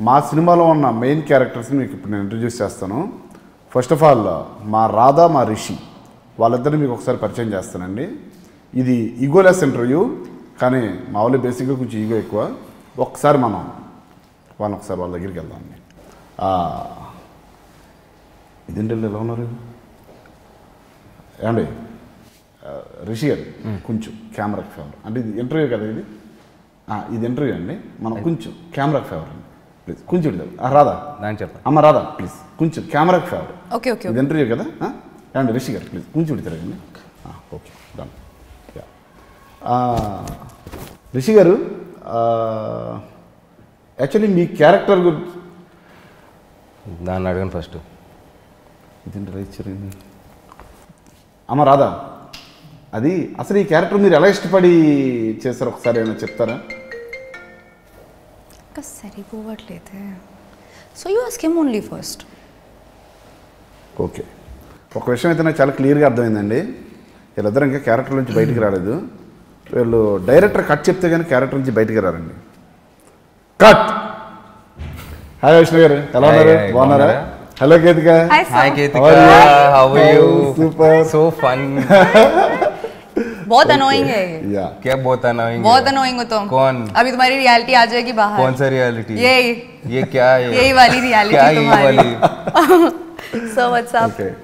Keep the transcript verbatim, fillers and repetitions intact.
మా సినిమాలో ఉన్న మెయిన్ క్యారెక్టర్స్ని మీకు ఇప్పుడు నేను ఇంట్రడ్యూస్ చేస్తాను. ఫస్ట్ ఆఫ్ ఆల్ మా రాధా, మా రిషి వాళ్ళిద్దరిని మీకు ఒకసారి పరిచయం చేస్తానండి. ఇది ఈగోలెస్ ఇంటర్వ్యూ, కానీ మా వాళ్ళు బేసిక్గా కొంచెం ఈగో ఎక్కువ. ఒకసారి మనం వాళ్ళని ఒకసారి వాళ్ళ దగ్గరికి వెళ్దామండి. ఇదేంటి ఎలా ఉన్నారు ఏమండి? రిషి గారు కొంచెం కెమెరాకి ఫేవర్, అంటే ఇది ఇంటర్వ్యూ కదా, ఇది ఇది ఇంటర్వ్యూ అండి. మనం కొంచెం కెమెరాకి ఫేవర్ అండి ప్లీజ్. కొంచెం రాధా చెప్పండి. అమ్మ రాధా ప్లీజ్ కొంచెం కెమెరాకి ఫేవర్. ఓకే ఓకే ఇది ఇంటర్వ్యూ కదా ఏమండి? రిషి గారు ప్లీజ్ కొంచెం తిరగండి. Okay done. రిషి గారు, యాక్చువల్లీ మీ క్యారెక్టర్ గురించి దాన్ని అడగండి ఫస్ట్. ఇదేంటి రైట్ జరిగింది? అమ్మ రాధా, అది అసలు ఈ క్యారెక్టర్ మీరు ఎలా ఇష్టపడి చేశారు ఒకసారి ఏమైనా చెప్తారా? సరిపోవట్లేదే. So you ask him only first. Okay, ఒక విషయం అయితే నాకు చాలా క్లియర్గా అర్థమైందండి. వీళ్ళిద్దరు ఇంకా క్యారెక్టర్ నుంచి బయటికి రాలేదు. వీళ్ళు డైరెక్టర్ కట్ చెప్తే కానీ క్యారెక్టర్ నుంచి బయటికి రారండి. కట్. హాయ్ వైష్ణవ్ గారు, ఎలా ఉన్నారు? బాగున్నారా? Hello Ketika. Hi Ketika, how are you? Super, so fun. बहुत अनोइंग है ये। या क्या बहुत अनोइंग? बहुत अनोइंग हो तुम। कौन? अभी तुम्हारी रियलिटी आ जाएगी बाहर। कौन सा रियलिटी? ये ये क्या है? यही वाली रियलिटी तुम्हारी। क्या ये वाली? So what's up? Okay.